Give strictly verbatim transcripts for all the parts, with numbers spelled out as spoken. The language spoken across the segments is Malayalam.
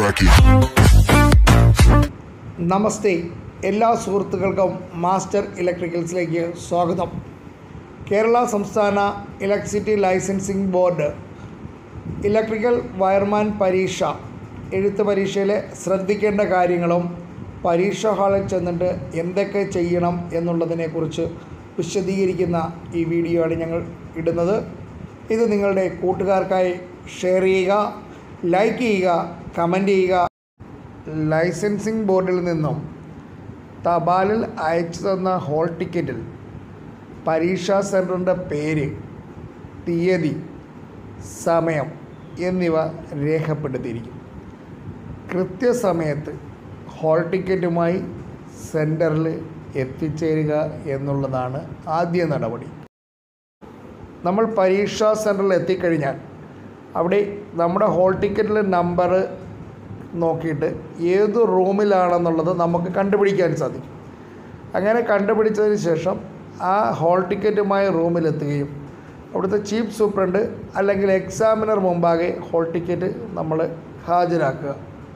നമസ്തേ, എല്ലാ സുഹൃത്തുക്കൾക്കും മാസ്റ്റർ ഇലക്ട്രിക്കൽസിലേക്ക് സ്വാഗതം. കേരള സംസ്ഥാന electricity licensing board electrical wireman പരീക്ഷ എഴുത്ത് പരീക്ഷയിലെ ശ്രദ്ധിക്കേണ്ട കാര്യങ്ങളും പരീക്ഷാ ഹാളിൽ ചെന്നിട്ട് എന്തൊക്കെ ചെയ്യണം എന്നുള്ളതിനെക്കുറിച്ച് വിശദീകരിക്കുന്ന ഈ വീഡിയോ ആണ് ഞങ്ങൾ ഇടുന്നത്. ഇത് നിങ്ങളുടെ കൂട്ടുകാർക്കായി ഷെയർ ചെയ്യുക, ലൈക്ക് ചെയ്യുക, കമൻറ്റ് ചെയ്യുക. ലൈസൻസിംഗ് ബോർഡിൽ നിന്നും തപാലിൽ അയച്ചു തന്ന ഹോൾ ടിക്കറ്റിൽ പരീക്ഷാ സെൻറ്ററിൻ്റെ പേര്, തീയതി, സമയം എന്നിവ രേഖപ്പെടുത്തിയിരിക്കും. കൃത്യസമയത്ത് ഹോൾ ടിക്കറ്റുമായി സെൻറ്ററിൽ എത്തിച്ചേരുക എന്നുള്ളതാണ് ആദ്യ നടപടി. നമ്മൾ പരീക്ഷാ സെൻറ്ററിൽ എത്തിക്കഴിഞ്ഞാൽ അവിടെ നമ്മുടെ ഹോൾ ടിക്കറ്റിലെ നമ്പർ നോക്കിയിട്ട് ഏത് റൂമിലാണെന്നുള്ളത് നമുക്ക് കണ്ടുപിടിക്കാൻ സാധിക്കും. അങ്ങനെ കണ്ടുപിടിച്ചതിന് ശേഷം ആ ഹോൾ ടിക്കറ്റുമായി റൂമിലെത്തുകയും അവിടുത്തെ ചീഫ് സൂപ്രണ്ട് അല്ലെങ്കിൽ എക്സാമിനർ മുമ്പാകെ ഹോൾ ടിക്കറ്റ് നമ്മൾ ഹാജരാക്കുക.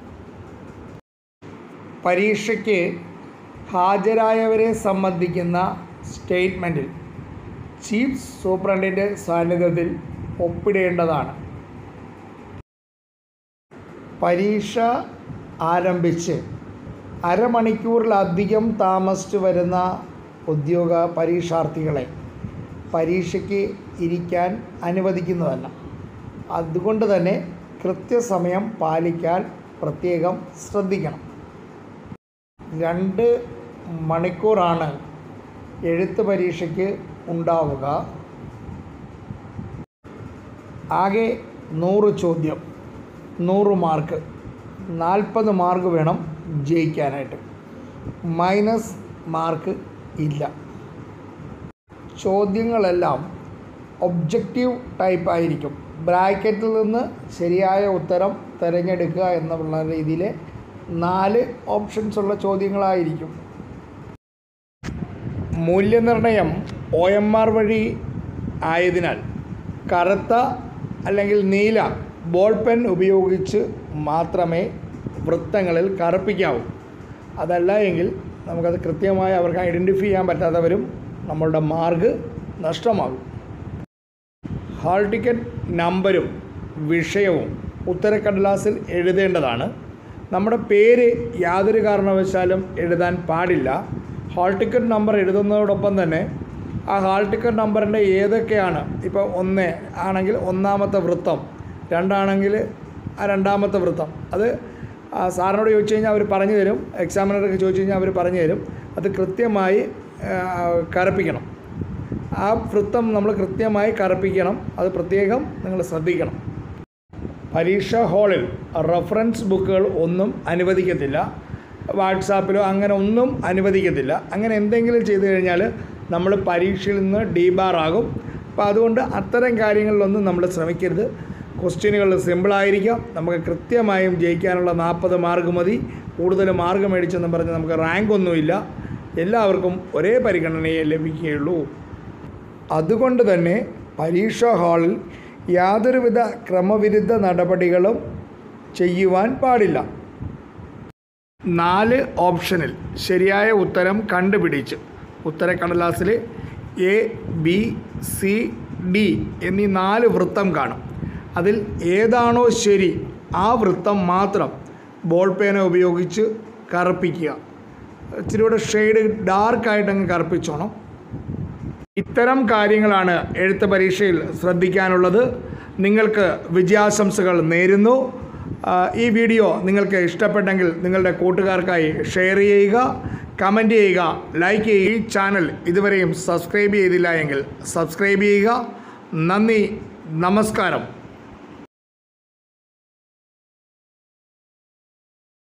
പരീക്ഷയ്ക്ക് ഹാജരായവരെ സംബന്ധിക്കുന്ന സ്റ്റേറ്റ്മെൻറ്റിൽ ചീഫ് സൂപ്രണ്ടിൻ്റെ സാന്നിധ്യത്തിൽ ഒപ്പിടേണ്ടതാണ്. പരീക്ഷ ആരംഭിച്ച് അരമണിക്കൂറിലധികം താമസിച്ചു വരുന്ന ഉദ്യോഗ പരീക്ഷാർത്ഥികളെ പരീക്ഷയ്ക്ക് ഇരിക്കാൻ അനുവദിക്കുന്നതല്ല. അതുകൊണ്ട് തന്നെ കൃത്യസമയം പാലിക്കാൻ പ്രത്യേകം ശ്രദ്ധിക്കണം. രണ്ട് മണിക്കൂറാണ് എഴുത്ത് പരീക്ഷയ്ക്ക് ഉണ്ടാവുക. ആകെ നൂറ് ചോദ്യം, നൂറ് മാർക്ക്, നാൽപ്പത് മാർക്ക് വേണം ജയിക്കാനായിട്ട്. മൈനസ് മാർക്ക് ഇല്ല. ചോദ്യങ്ങളെല്ലാം ഒബ്ജക്റ്റീവ് ടൈപ്പ് ആയിരിക്കും. ബ്രാക്കറ്റിൽ നിന്ന് ശരിയായ ഉത്തരം തിരഞ്ഞെടുക്കുക എന്നുള്ള രീതിയിൽ നാല് ഓപ്ഷൻസ് ഉള്ള ചോദ്യങ്ങളായിരിക്കും. മൂല്യനിർണ്ണയം ഒ എം ആർ വഴി ആയതിനാൽ കറുത്ത അല്ലെങ്കിൽ നീല ബോൾ പെൻ ഉപയോഗിച്ച് മാത്രമേ വൃത്തങ്ങളിൽ കറുപ്പിക്കാവൂ. അതല്ല എങ്കിൽ നമുക്കത് കൃത്യമായി അവർക്ക് ഐഡൻറ്റിഫൈ ചെയ്യാൻ പറ്റാത്തവരും നമ്മളുടെ മാർക്ക് നഷ്ടമാകും. ഹാൾ ടിക്കറ്റ് നമ്പരും വിഷയവും ഉത്തരക്കടലാസിൽ എഴുതേണ്ടതാണ്. നമ്മുടെ പേര് യാതൊരു കാരണവശാലും എഴുതാൻ പാടില്ല. ഹാൾ ടിക്കറ്റ് നമ്പർ എഴുതുന്നതോടൊപ്പം തന്നെ ആ ഹാൾ ടിക്കറ്റ് നമ്പറിൻ്റെ ഏതൊക്കെയാണ്, ഇപ്പോൾ ഒന്ന് ആണെങ്കിൽ ഒന്നാമത്തെ വൃത്തം, രണ്ടാണെങ്കിൽ ആ രണ്ടാമത്തെ വൃത്തം, അത് സാറിനോട് ചോദിച്ചു കഴിഞ്ഞാൽ അവർ പറഞ്ഞു തരും. എക്സാമിനർക്ക് ചോദിച്ചു കഴിഞ്ഞാൽ അവർ പറഞ്ഞു തരും. അത് കൃത്യമായി കറുപ്പിക്കണം. ആ വൃത്തം നമ്മൾ കൃത്യമായി കറുപ്പിക്കണം. അത് പ്രത്യേകം നിങ്ങൾ ശ്രദ്ധിക്കണം. പരീക്ഷാ ഹാളിൽ റഫറൻസ് ബുക്കുകൾ ഒന്നും അനുവദിക്കത്തില്ല. വാട്സാപ്പിലോ അങ്ങനെ ഒന്നും അനുവദിക്കത്തില്ല. അങ്ങനെ എന്തെങ്കിലും ചെയ്തു കഴിഞ്ഞാൽ നമ്മൾ പരീക്ഷയിൽ നിന്ന് ഡീബാറാകും. അപ്പോൾ അതുകൊണ്ട് അത്തരം കാര്യങ്ങളിലൊന്നും നമ്മൾ ശ്രമിക്കരുത്. ക്വസ്റ്റ്യനുകൾ സിമ്പിളായിരിക്കാം. നമുക്ക് കൃത്യമായും ജയിക്കാനുള്ള നാൽപ്പത് മാർക്ക് മതി. കൂടുതൽ മാർക്ക് മേടിച്ചെന്ന് പറഞ്ഞ് നമുക്ക് റാങ്ക് ഒന്നുമില്ല. എല്ലാവർക്കും ഒരേ പരിഗണനയെ ലഭിക്കുകയുള്ളൂ. അതുകൊണ്ട് തന്നെ പരീക്ഷാ ഹാളിൽ യാതൊരുവിധ ക്രമവിരുദ്ധ നടപടികളും ചെയ്യുവാൻ പാടില്ല. നാല് ഓപ്ഷനിൽ ശരിയായ ഉത്തരം കണ്ടുപിടിച്ച് ഉത്തരക്കടലാസിൽ എ, ബി, സി, ഡി എന്നീ നാല് വൃത്തം കാണും. അതിൽ ഏതാണോ ശരി ആ വൃത്തം മാത്രം ബോൾ പേന ഉപയോഗിച്ച് കറുപ്പിക്കുക. ഇച്ചിരി കൂടെ ഷെയ്ഡ് ഡാർക്കായിട്ടങ്ങ് കറുപ്പിച്ചോണം. ഇത്തരം കാര്യങ്ങളാണ് എഴുത്ത് പരീക്ഷയിൽ ശ്രദ്ധിക്കാനുള്ളത്. നിങ്ങൾക്ക് വിജയാശംസകൾ നേരുന്നു. ഈ വീഡിയോ നിങ്ങൾക്ക് ഇഷ്ടപ്പെട്ടെങ്കിൽ നിങ്ങളുടെ കൂട്ടുകാർക്കായി ഷെയർ ചെയ്യുക, കമൻറ്റ് ചെയ്യുക, ലൈക്ക് ചെയ്യുക. ഈ ചാനൽ ഇതുവരെയും സബ്സ്ക്രൈബ് ചെയ്തില്ല എങ്കിൽ സബ്സ്ക്രൈബ് ചെയ്യുക. നന്ദി, നമസ്കാരം.